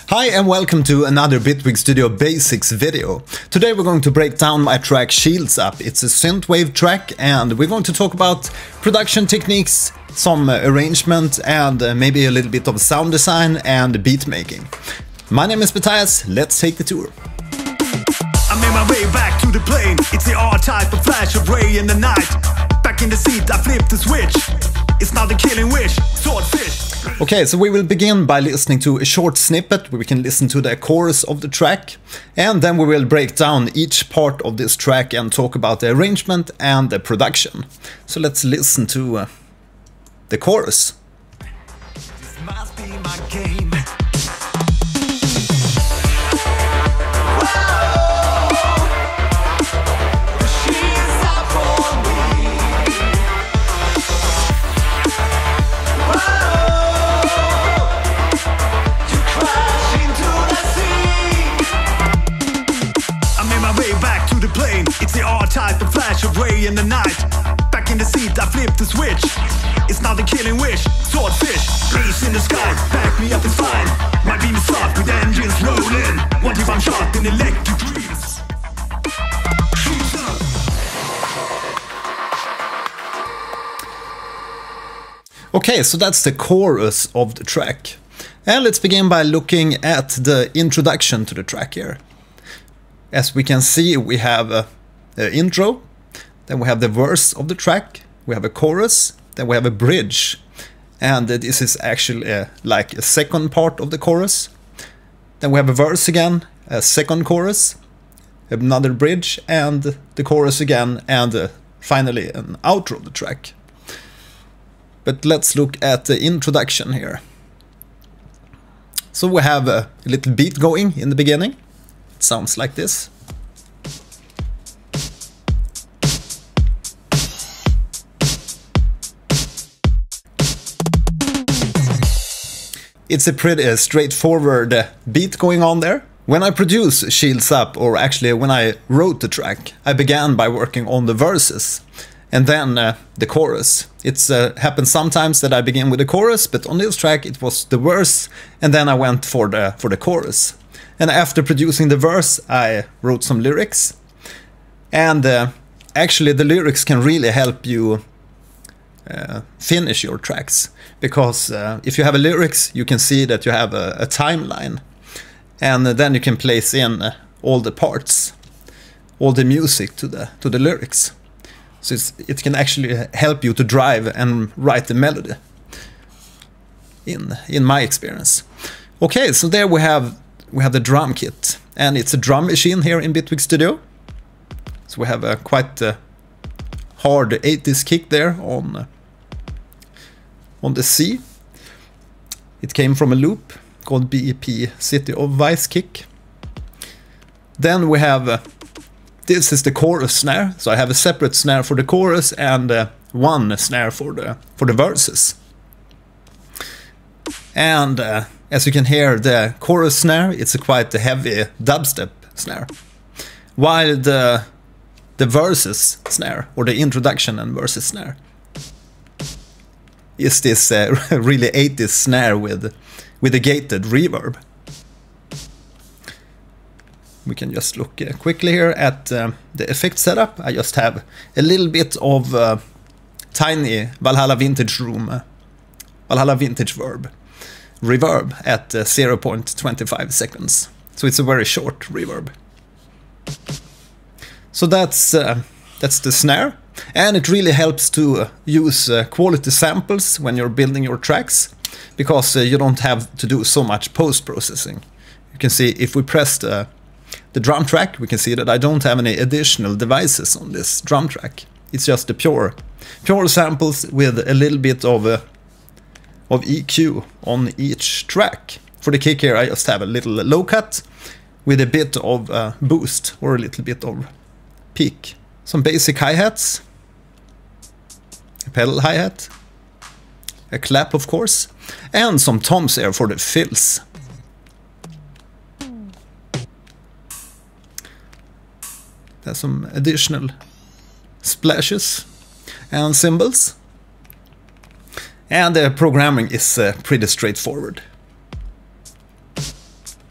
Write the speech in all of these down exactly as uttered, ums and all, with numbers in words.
Hi and welcome to another Bitwig Studio Basics video. Today we're going to break down my track Shields Up. It's a synthwave track and we're going to talk about production techniques, some uh, arrangement and uh, maybe a little bit of sound design and beat making. My name is Mattias, let's take the tour. I made my way back to the plane. It's the R-type of flash of ray in the night. Back in the seat I flipped the switch. It's now the killing wish, swordfish. Okay, so we will begin by listening to a short snippet where we can listen to the chorus of the track, and then we will break down each part of this track and talk about the arrangement and the production. So let's listen to uh, the chorus. This must be my game. It's the R-type of flash of ray in the night. Back in the seat I flipped the switch. It's now the killing wish, swordfish. Race in the sky, back me up is fine. My beam is soft with engines rolling. What if I'm shot in electric dreams? Okay, so that's the chorus of the track. And let's begin by looking at the introduction to the track here. As we can see, we have a, a intro, then we have the verse of the track, we have a chorus, then we have a bridge, and uh, this is actually uh, like a second part of the chorus. Then we have a verse again, a second chorus, another bridge, and the chorus again, and uh, finally an outro of the track. But let's look at the introduction here. So we have a little beat going in the beginning. It sounds like this. It's a pretty uh, straightforward uh, beat going on there. When I produce Shields Up, or actually when I wrote the track, I began by working on the verses and then uh, the chorus. It's uh, happened sometimes that I begin with the chorus, but on this track it was the verse and then I went for the for the chorus. And after producing the verse, I wrote some lyrics. And uh, actually the lyrics can really help you uh, finish your tracks. Because uh, if you have a lyrics, you can see that you have a, a timeline. And uh, then you can place in uh, all the parts, all the music to the, to the lyrics. So it's, it can actually help you to drive and write the melody, in, in my experience. Okay, so there we have We have the drum kit, and it's a drum machine here in Bitwig Studio. So we have a quite uh, hard eighties kick there on uh, on the C. It came from a loop called B E P City of Vice kick. Then we have uh, this is the chorus snare. So I have a separate snare for the chorus and uh, one snare for the for the verses. And uh, as you can hear, the chorus snare, it's a quite a heavy dubstep snare. While the, the verses snare, or the introduction and verses snare, is this uh, really eighties snare with, with a gated reverb. We can just look uh, quickly here at uh, the effect setup. I just have a little bit of uh, tiny Valhalla Vintage Room, uh, Valhalla Vintage Verb. Reverb at uh, zero point two five seconds. So it's a very short reverb. So that's uh, that's the snare, and it really helps to uh, use uh, quality samples when you're building your tracks, because uh, you don't have to do so much post-processing. You can see if we press the, the drum track, we can see that I don't have any additional devices on this drum track. It's just the pure pure samples with a little bit of a of E Q on each track. For the kick here I just have a little low cut with a bit of uh, boost or a little bit of peak. Some basic hi-hats, a pedal hi-hat, a clap of course, and some toms here for the fills. There's some additional splashes and cymbals. And the programming is uh, pretty straightforward.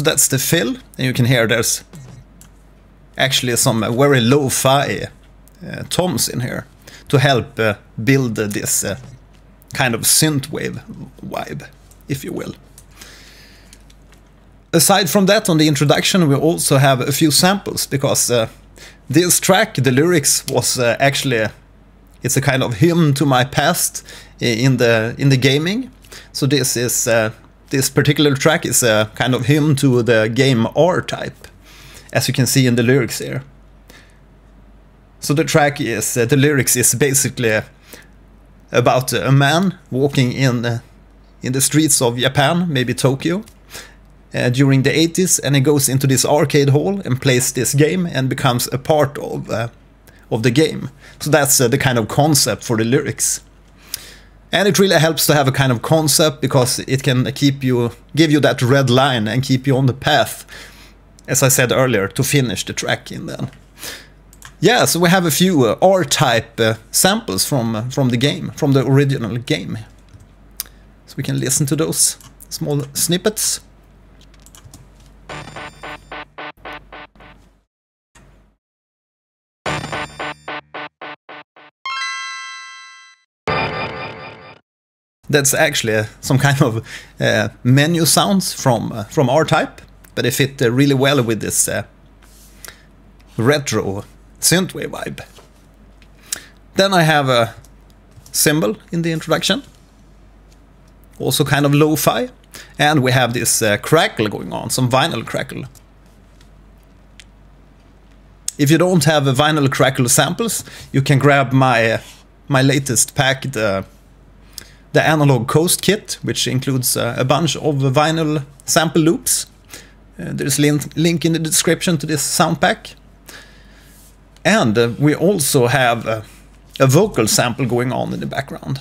that's the fill, and you can hear there's actually some uh, very lo-fi uh, toms in here to help uh, build uh, this uh, kind of synthwave vibe, if you will. Aside from that, on the introduction, we also have a few samples, because uh, this track, the lyrics, was uh, actually, it's a kind of hymn to my past in the in the gaming. So this is uh, this particular track is a kind of hymn to the game R-Type, as you can see in the lyrics here. So the track is, uh, the lyrics is basically about a man walking in uh, in the streets of Japan, maybe Tokyo, uh, during the eighties, and he goes into this arcade hall and plays this game and becomes a part of uh, of the game. So that's uh, the kind of concept for the lyrics. And it really helps to have a kind of concept, because it can keep you, give you that red line and keep you on the path, as I said earlier, to finish the track in then. Yeah, so we have a few uh, R-Type uh, samples from, uh, from the game, from the original game. So we can listen to those small snippets. That's actually uh, some kind of uh, menu sounds from uh, from R-Type, but they fit uh, really well with this uh, retro synthwave vibe. Then I have a cymbal in the introduction, also kind of lo-fi, and we have this uh, crackle going on, some vinyl crackle. If you don't have a vinyl crackle samples, you can grab my uh, my latest pack, the the Analog Coast Kit, which includes uh, a bunch of vinyl sample loops. Uh, there's a link, link in the description to this sound pack. And uh, we also have uh, a vocal sample going on in the background.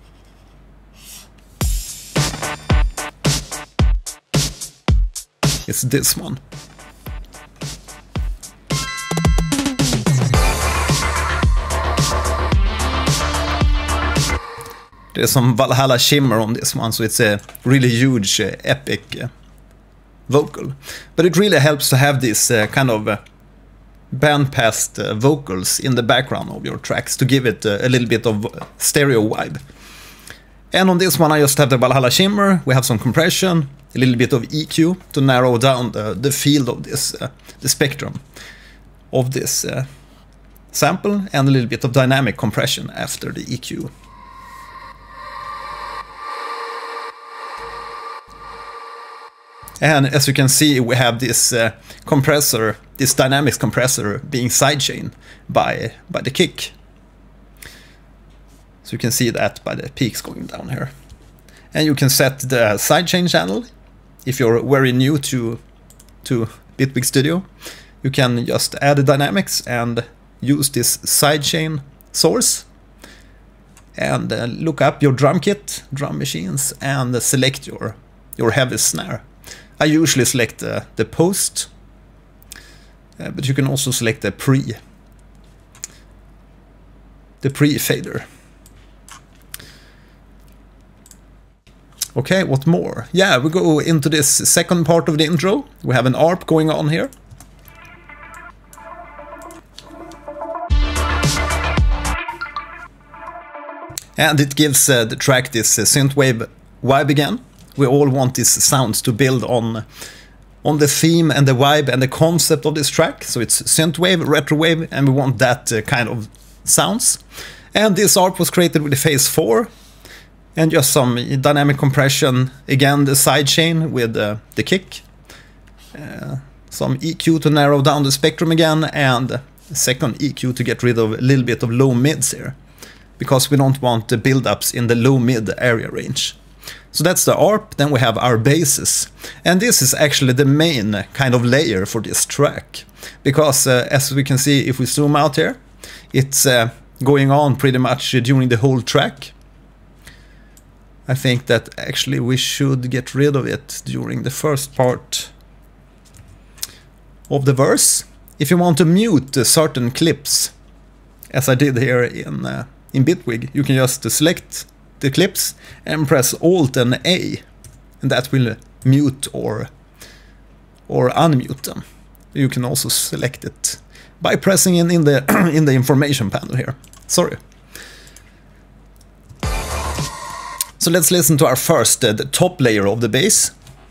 It's this one. There's some Valhalla shimmer on this one, so it's a really huge, uh, epic uh, vocal. But it really helps to have this uh, kind of uh, bandpassed uh, vocals in the background of your tracks to give it uh, a little bit of stereo vibe. And on this one I just have the Valhalla shimmer, we have some compression, a little bit of E Q to narrow down the, the field of this, uh, the spectrum of this uh, sample, and a little bit of dynamic compression after the E Q. And as you can see, we have this uh, compressor, this dynamics compressor being sidechained by, by the kick. So you can see that by the peaks going down here. And you can set the sidechain channel. If you're very new to, to Bitwig Studio, you can just add the dynamics and use this sidechain source. And uh, look up your drum kit, drum machines, and uh, select your, your heavy snare. I usually select uh, the post, uh, but you can also select the pre, the pre-fader. Okay, what more? Yeah, we go into this second part of the intro. We have an A R P going on here. And it gives uh, the track this uh, synthwave vibe again. We all want these sounds to build on, on the theme and the vibe and the concept of this track. So it's synthwave, retrowave, and we want that uh, kind of sounds. And this A R P was created with the phase four. And just some dynamic compression, again the sidechain with uh, the kick. Uh, some E Q to narrow down the spectrum again, and a second E Q to get rid of a little bit of low mids here. Because we don't want the build-ups in the low-mid area range. So that's the A R P, then we have our basses. And this is actually the main kind of layer for this track. Because uh, as we can see, if we zoom out here, it's uh, going on pretty much during the whole track. I think that actually we should get rid of it during the first part of the verse. If you want to mute uh, certain clips, as I did here in, uh, in Bitwig, you can just uh, select the clips and press Alt and A, and that will mute or or unmute them. You can also select it by pressing in, in, the, in the information panel here. Sorry. So let's listen to our first, uh, the top layer of the bass.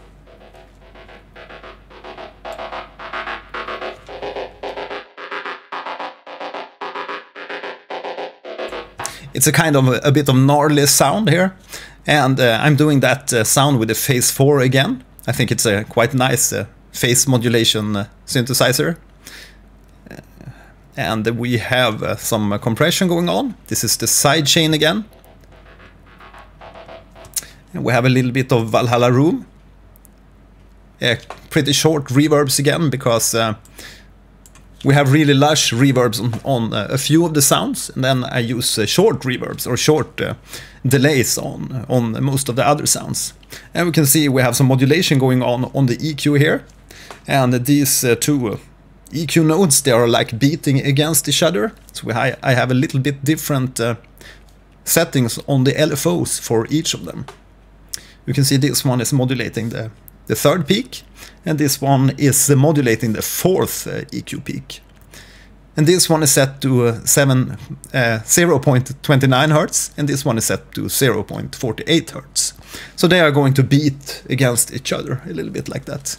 It's a kind of a, a bit of gnarly sound here, and uh, I'm doing that uh, sound with the phase four again. I think it's a quite nice uh, phase modulation uh, synthesizer. Uh, and we have uh, some uh, compression going on. This is the sidechain again. And we have a little bit of Valhalla room. Uh, pretty short reverbs again, because uh, we have really lush reverbs on, on uh, a few of the sounds, and then I use uh, short reverbs or short uh, delays on, on most of the other sounds. And we can see we have some modulation going on on the E Q here. And these uh, two E Q nodes, they are like beating against each other. So we, I, I have a little bit different uh, settings on the L F Os for each of them. You can see this one is modulating the, the third peak, and this one is uh, modulating the fourth uh, E Q peak. And this one is set to uh, seven, uh, zero point two nine hertz, and this one is set to zero point four eight hertz. So they are going to beat against each other a little bit like that.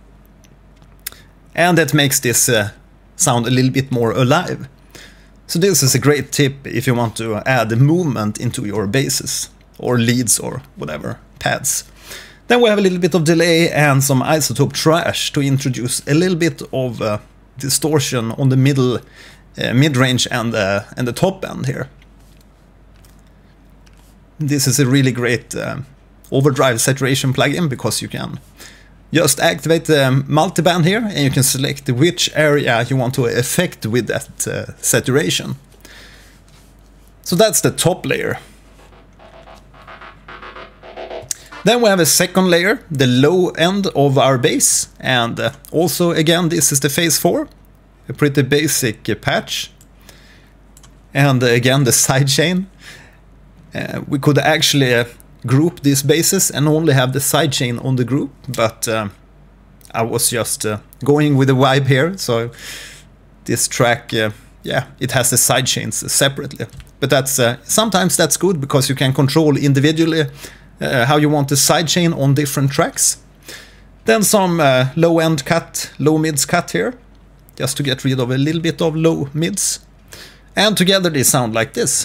And that makes this uh, sound a little bit more alive. So this is a great tip if you want to add movement into your basses, or leads, or whatever, pads. Then we have a little bit of delay and some isotope trash to introduce a little bit of uh, distortion on the middle, uh, mid-range and, uh, and the top end here. This is a really great uh, overdrive saturation plugin, because you can just activate the multiband here, and you can select which area you want to affect with that uh, saturation. So that's the top layer. Then we have a second layer, the low end of our bass, and uh, also again this is the phase four, a pretty basic uh, patch, and uh, again the sidechain. Uh, we could actually uh, group these basses and only have the sidechain on the group, but uh, I was just uh, going with the vibe here, so this track, uh, yeah, it has the sidechains separately. But that's uh, sometimes that's good, because you can control individually Uh, how you want the sidechain on different tracks. Then some uh, low end cut, low mids cut here, just to get rid of a little bit of low mids. And together they sound like this.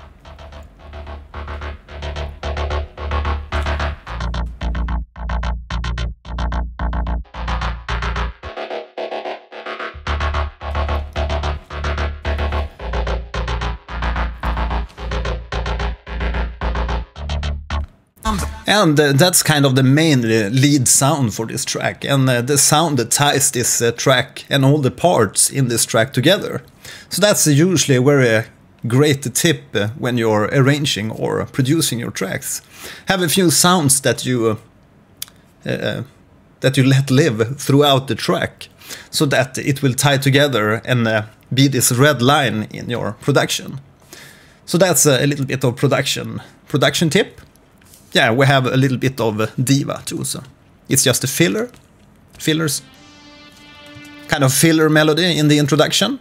And uh, that's kind of the main uh, lead sound for this track, and uh, the sound that ties this uh, track and all the parts in this track together. So that's uh, usually a very uh, great tip uh, when you're arranging or producing your tracks. Have a few sounds that you uh, uh, that you let live throughout the track, so that it will tie together and uh, be this red line in your production. So that's uh, a little bit of production production tip. Yeah, we have a little bit of diva too, so it's just a filler, fillers, kind of filler melody in the introduction.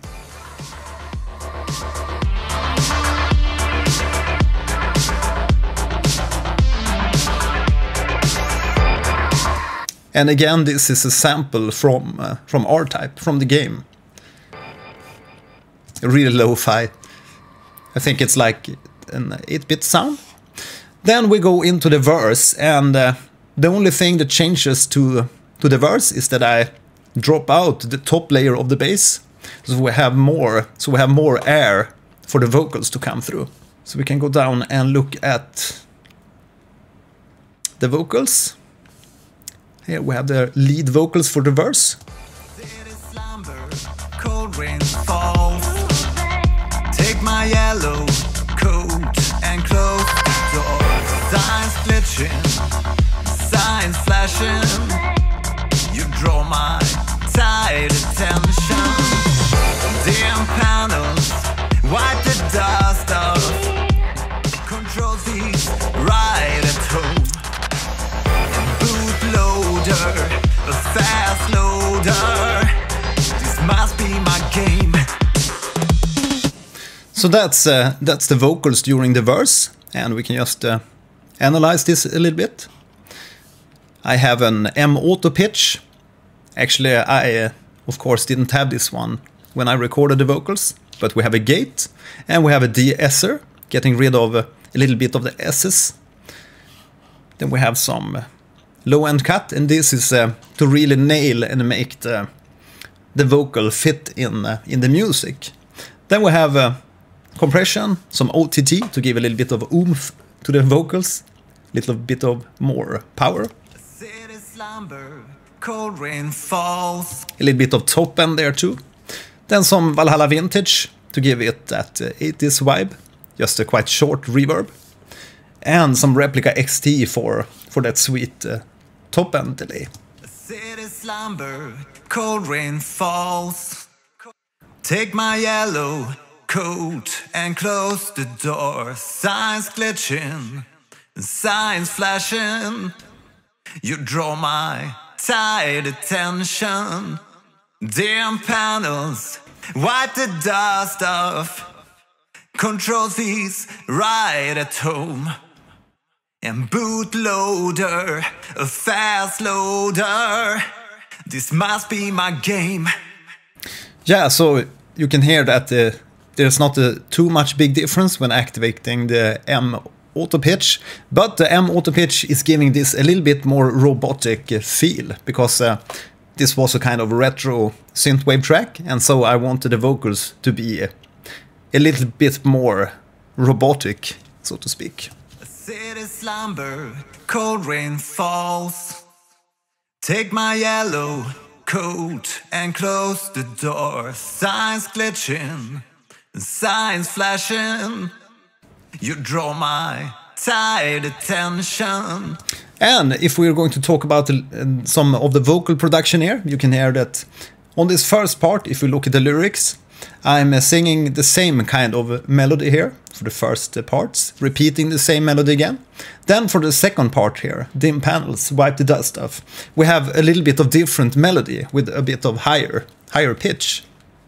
And again, this is a sample from uh, from R-Type, from the game. A really lo-fi. I think it's like an eight bit sound. Then we go into the verse, and uh, the only thing that changes to to the verse is that I drop out the top layer of the bass, so we have more, so we have more air for the vocals to come through. So we can go down and look at the vocals. Here we have the lead vocals for the verse. Take my yellow coat and close the door. Signs glitching, signs flashing. You draw my tight attention. Dim panels, wipe the dust off. Control C's right at home. Bootloader, a fast So that's uh, that's the vocals during the verse, and we can just uh, analyze this a little bit. I have an M auto pitch. Actually, I uh, of course didn't have this one when I recorded the vocals, but we have a gate and we have a de-esser, getting rid of uh, a little bit of the S's. Then we have some uh, low-end cut, and this is uh, to really nail and make the, the vocal fit in, uh, in the music. Then we have uh, compression, some O T T to give a little bit of oomph to the vocals, a little bit of more power. Cold rain falls. A little bit of top end there too. Then some Valhalla Vintage to give it that uh, eighties vibe, just a quite short reverb. And some Replica X T for, for that sweet uh, top end delay. City slumber, cold rain falls. Take my yellow coat and close the door. Signs glitching, signs flashing. You draw my tight attention. Dim panels, wipe the dust off. Control C's right at home. And bootloader, a fast loader. This must be my game. Yeah, so you can hear that uh, there's not uh, too much big difference when activating the M auto pitch, but the M auto pitch is giving this a little bit more robotic uh, feel, because uh, this was a kind of retro synthwave track, and so I wanted the vocals to be uh, a little bit more robotic, so to speak. A city slumber, cold rain falls. Take my yellow coat and close the door. Signs glitching, signs flashing. You draw my tight attention. And if we're going to talk about the, uh, some of the vocal production here, you can hear that on this first part, if we look at the lyrics, I'm uh, singing the same kind of melody here for the first uh, parts, repeating the same melody again. Then for the second part here, dim panels, wipe the dust off, we have a little bit of different melody with a bit of higher, higher pitch.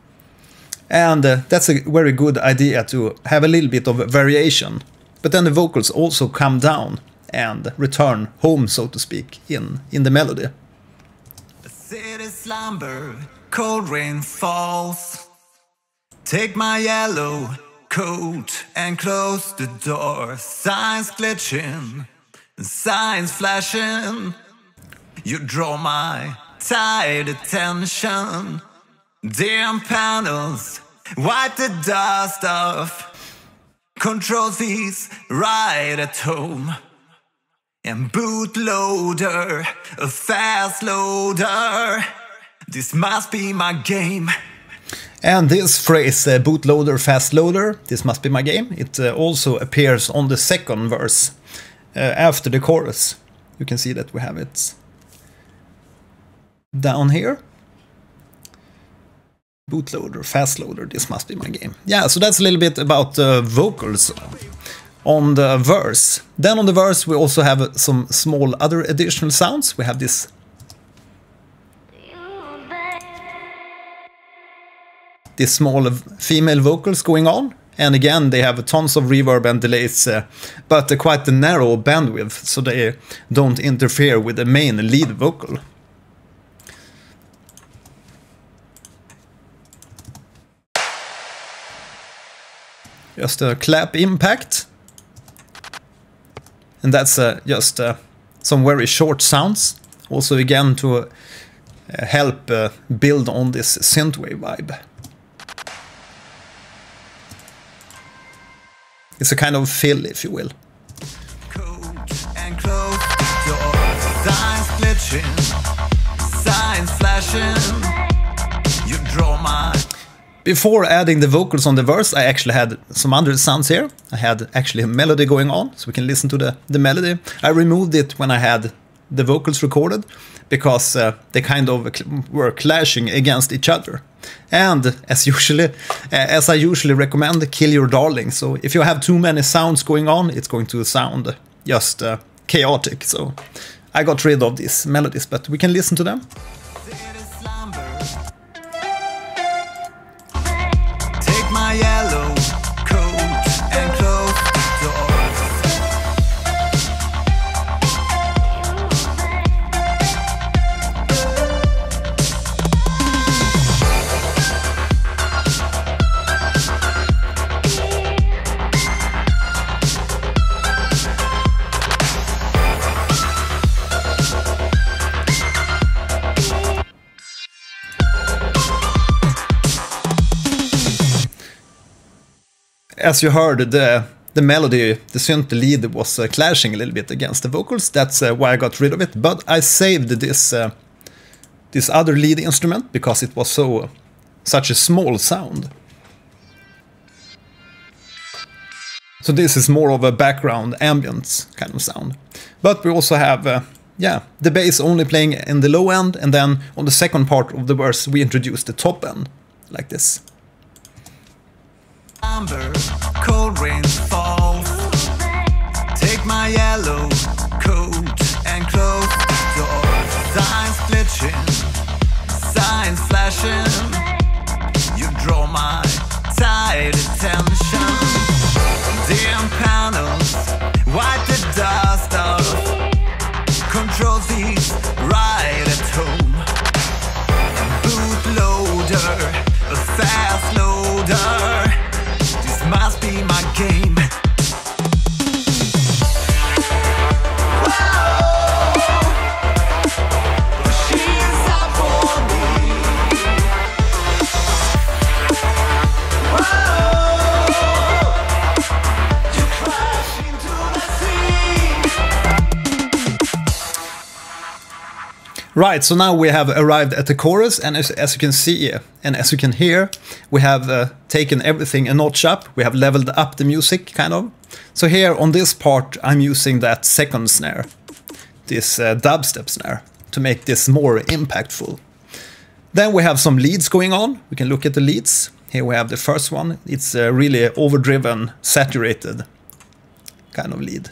And uh, that's a very good idea to have a little bit of variation. But then the vocals also come down and return home, so to speak, in, in the melody. A city slumber, cold rain falls. Take my yellow coat and close the door. Signs glitching, signs flashing. You draw my tight attention. Dim panels, wipe the dust off. Control C's right at home. And bootloader, a fast loader. This must be my game. And this phrase, uh, bootloader, fast loader, this must be my game, it uh, also appears on the second verse uh, after the chorus. You can see that we have it down here. Bootloader, fast loader, this must be my game. Yeah, so that's a little bit about the uh, vocals on the verse. Then on the verse we also have some small other additional sounds. We have this These small female vocals going on, and again they have tons of reverb and delays, uh, but uh, quite a narrow bandwidth, so they don't interfere with the main lead vocal. Just a clap impact, and that's uh, just uh, some very short sounds, also again to uh, help uh, build on this synthwave vibe. It's a kind of fill, if you will. And close the door. Signs glitching, signs flashing. You draw my... Before adding the vocals on the verse, I actually had some other sounds here. I had actually a melody going on, so we can listen to the, the melody. I removed it when I had the vocals recorded, because uh, they kind of were clashing against each other. And as usually, uh, as I usually recommend, kill your darling. So if you have too many sounds going on, it's going to sound just uh, chaotic. So I got rid of these melodies, but we can listen to them. Take my yellow as you heard, the the melody, the synth lead was uh, clashing a little bit against the vocals. That's uh, why I got rid of it. But I saved this uh, this other lead instrument because it was so such a small sound. So this is more of a background ambience kind of sound. But we also have, uh, yeah, the bass only playing in the low end, and then on the second part of the verse we introduce the top end, like this. Amber, cold rains fall. Take my yellow coat and close the door. Signs glitching, signs flashing. You draw my tight attention. Dim panels, wipe the dust off. Control seats right at home. Bootloader, a fast loader. This must be my game. Right, so now we have arrived at the chorus, and as, as you can see and as you can hear, we have uh, taken everything a notch up. We have leveled up the music, kind of. So here on this part, I'm using that second snare, this uh, dubstep snare, to make this more impactful. Then we have some leads going on. We can look at the leads. Here we have the first one. It's a really overdriven, saturated kind of lead.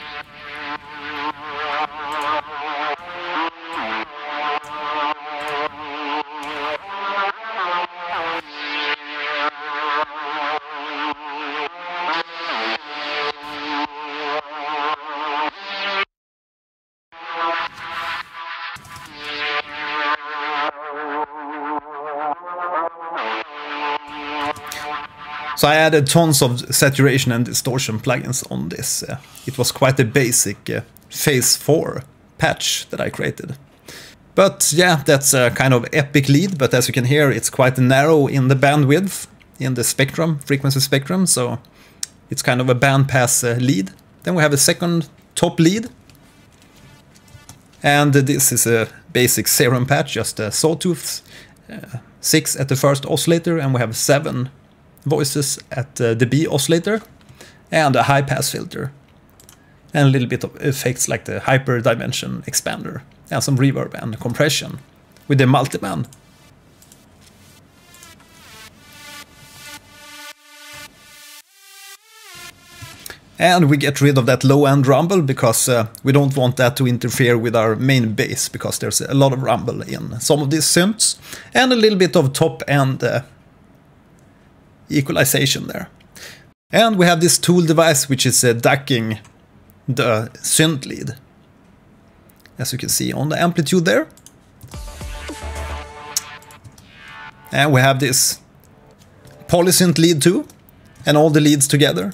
So I added tons of saturation and distortion plugins on this. Uh, it was quite a basic uh, phase four patch that I created. But yeah, that's a kind of epic lead, but as you can hear, it's quite narrow in the bandwidth, in the spectrum, frequency spectrum, so it's kind of a bandpass uh, lead. Then we have a second top lead. And uh, this is a basic serum patch, just a sawtooth, uh, six at the first oscillator, and we have seven voices at uh, the B oscillator, and a high pass filter, and a little bit of effects like the hyper dimension expander, and some reverb and compression with the multiband. And we get rid of that low end rumble because uh, we don't want that to interfere with our main bass, because there's a lot of rumble in some of these synths, and a little bit of top end uh, equalization there. And we have this tool device which is uh, ducking the synth lead, as you can see on the amplitude there. And we have this polysynth lead too, and all the leads together.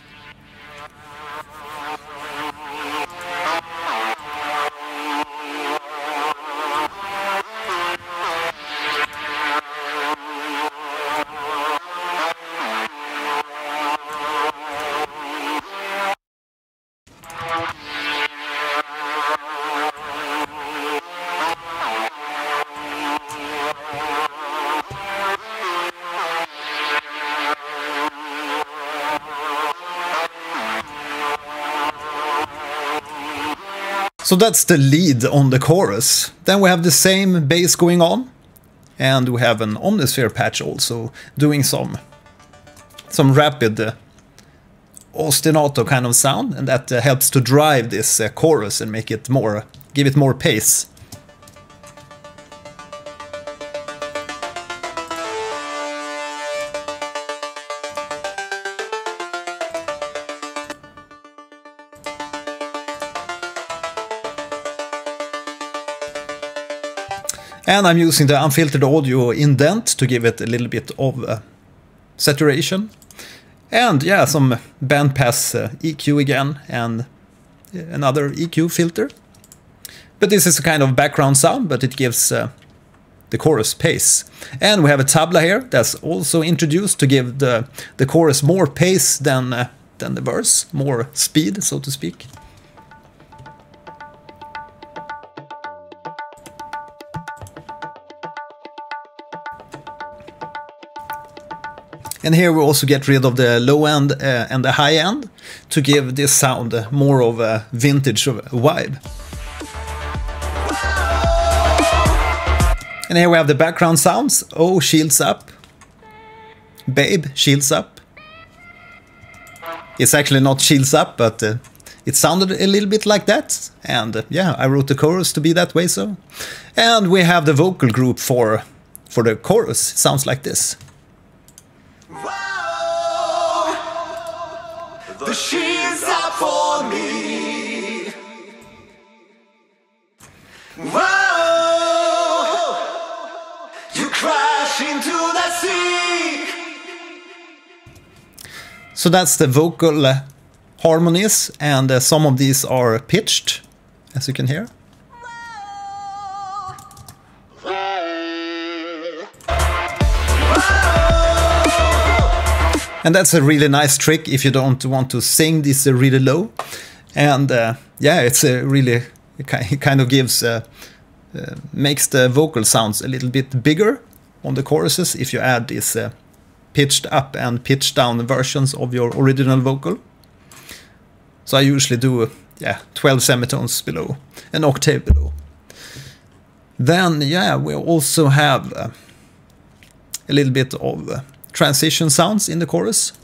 So that's the lead on the chorus. Then we have the same bass going on, and we have an Omnisphere patch also doing some some rapid uh, ostinato kind of sound, and that uh, helps to drive this uh, chorus and make it more, give it more pace. And I'm using the unfiltered audio indent to give it a little bit of uh, saturation. And yeah, some bandpass uh, E Q again, and another E Q filter. But this is a kind of background sound, but it gives uh, the chorus pace. And we have a tabla here that's also introduced to give the, the chorus more pace than, uh, than the verse, more speed, so to speak. And here we also get rid of the low end uh, and the high end to give this sound uh, more of a vintage vibe. And here we have the background sounds. Oh, shields up. Babe, shields up. It's actually not shields up, but uh, it sounded a little bit like that. And uh, yeah, I wrote the chorus to be that way, so. And we have the vocal group for, for the chorus. It sounds like this. The shields up for me. Whoa, you crash into the sea. So that's the vocal uh, harmonies, and uh, some of these are pitched, as you can hear. And that's a really nice trick if you don't want to sing this uh, really low. And uh, yeah, it's a really, it kind of gives, uh, uh, makes the vocal sounds a little bit bigger on the choruses if you add this uh, pitched up and pitched down versions of your original vocal. So I usually do, uh, yeah, twelve semitones below, an octave below. Then, yeah, we also have uh, a little bit of uh, transition sounds in the chorus.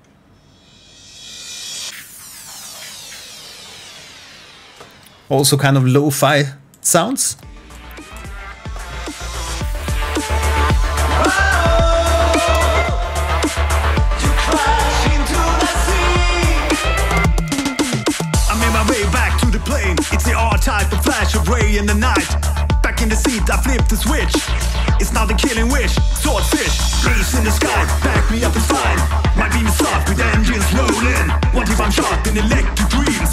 Also kind of lo-fi sounds. It's the R-type of flash array in the night. Back in the seat, I flipped the switch. It's now the killing wish. Swordfish, lace in the sky. Back me up and fine. My beam is soft with engines rolling. What if I'm shot in electric dreams?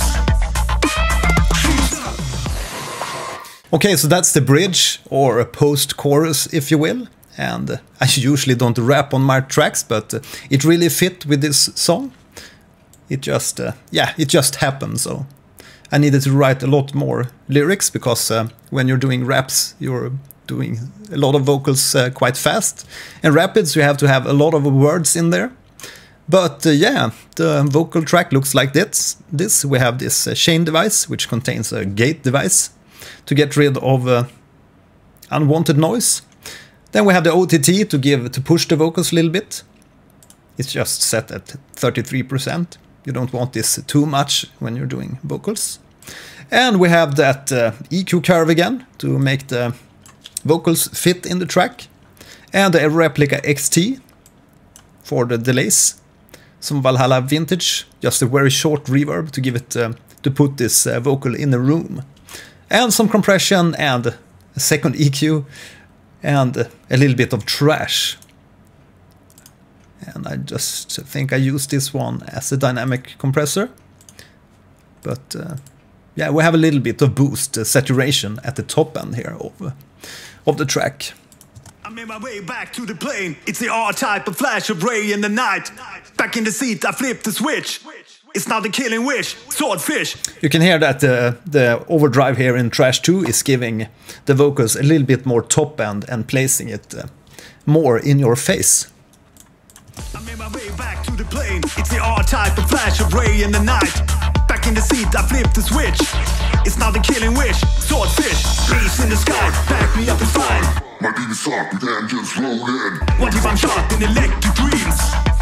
Okay, so that's the bridge, or a post-chorus, if you will. And uh, I usually don't rap on my tracks, but uh, it really fit with this song. It just, uh, yeah, it just happened, so. I needed to write a lot more lyrics, because uh, when you're doing raps, you're doing a lot of vocals uh, quite fast. And rapids, you have to have a lot of words in there. But uh, yeah, the vocal track looks like this. This we have this uh, chain device, which contains a gate device to get rid of uh, unwanted noise. Then we have the O T T to give to push the vocals a little bit. It's just set at thirty-three percent. You don't want this too much when you're doing vocals. And we have that uh, E Q curve again to make the vocals fit in the track. And a replica X T for the delays. Some Valhalla vintage, just a very short reverb to give it uh, to put this uh, vocal in the room. And some compression and a second E Q and a little bit of trash. And I just think I used this one as a dynamic compressor. But uh, yeah, we have a little bit of boost, uh, saturation at the top end here of, uh, of the track. I made my way back to the plane. It's the R-type of flash array in the night. Back in the seat, I flipped the switch. It's now the killing wish. Swordfish. You can hear that uh, the overdrive here in Trash two is giving the vocals a little bit more top end and placing it uh, more in your face. I made my way back to the plane. It's the R-type of flash array in the night. Back in the seat, I flipped the switch. It's now the killing wish. Swordfish, lace in the sky. Back me up and fine. My beam is soft with engines rolling. What if I'm shot in electric dreams?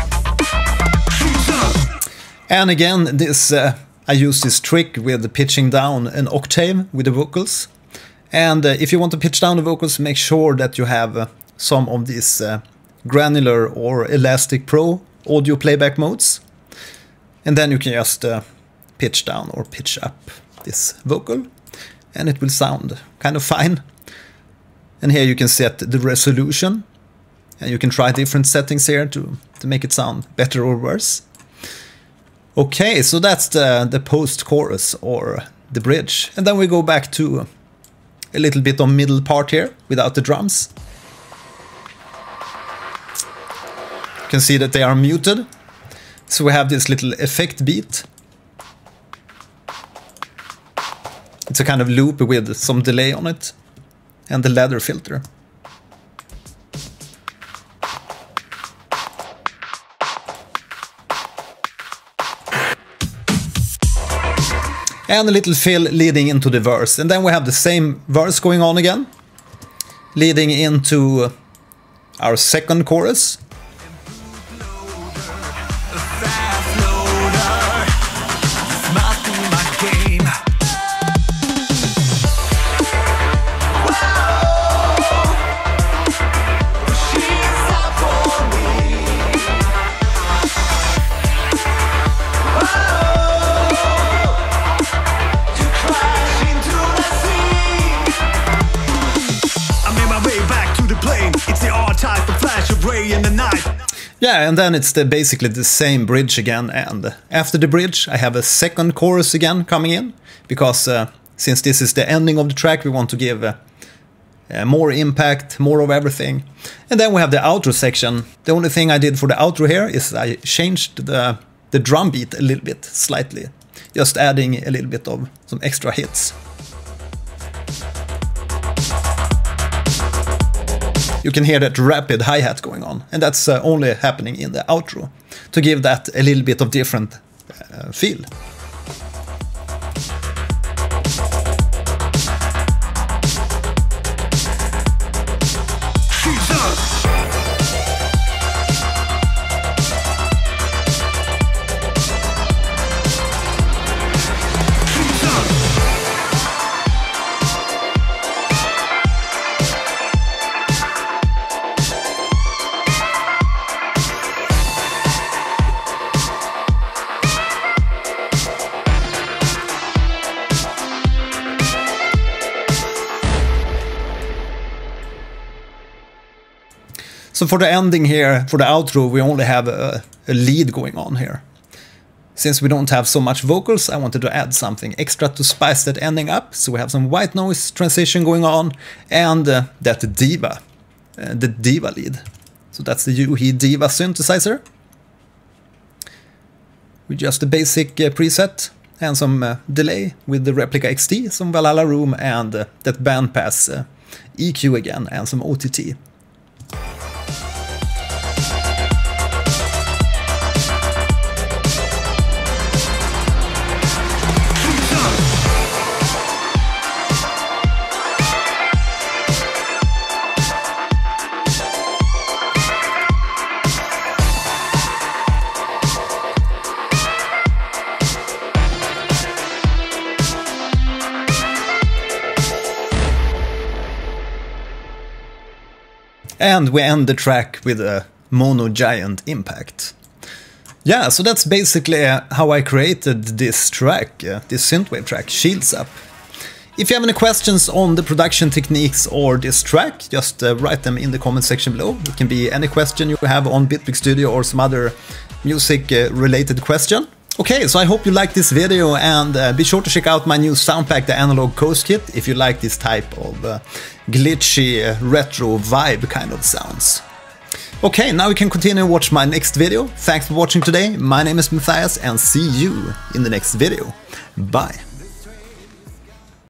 And again, this uh, I use this trick with pitching down an octave with the vocals. And uh, if you want to pitch down the vocals, make sure that you have uh, some of these uh, granular or elastic pro audio playback modes. And then you can just uh, pitch down or pitch up this vocal. And it will sound kind of fine. And here you can set the resolution. And you can try different settings here to, to make it sound better or worse. Okay, so that's the, the post-chorus or the bridge. And then we go back to a little bit of middle part here without the drums. can see that they are muted. So we have this little effect beat. It's a kind of loop with some delay on it. And the ladder filter. And a little fill leading into the verse. And then we have the same verse going on again. Leading into our second chorus. Yeah, and then it's the, basically the same bridge again, and after the bridge I have a second chorus again coming in, because uh, since this is the ending of the track we want to give uh, uh, more impact, more of everything. And then we have the outro section. The only thing I did for the outro here is I changed the, the drum beat a little bit, slightly, just adding a little bit of some extra hits. You can hear that rapid hi-hat going on, and that's uh, only happening in the outro, to give that a little bit of different uh, feel. So for the ending here, for the outro, we only have a, a lead going on here. Since we don't have so much vocals, I wanted to add something extra to spice that ending up. So we have some white noise transition going on, and uh, that diva, uh, the diva lead. So that's the Yuhi Diva synthesizer. With just a basic uh, preset and some uh, delay with the Replica X T, some Valhalla Room, and uh, that bandpass uh, E Q again, and some O T T. And we end the track with a mono giant impact. Yeah, so that's basically uh, how I created this track, uh, this synthwave track, Shields Up. If you have any questions on the production techniques or this track, just uh, write them in the comment section below. It can be any question you have on Bitwig Studio or some other music uh, related question. Okay, so I hope you liked this video, and uh, be sure to check out my new sound pack, the Analog Coast Kit, if you like this type of uh, glitchy, uh, retro vibe kind of sounds. Okay, now you can continue and watch my next video. Thanks for watching today. My name is Mattias, and see you in the next video. Bye.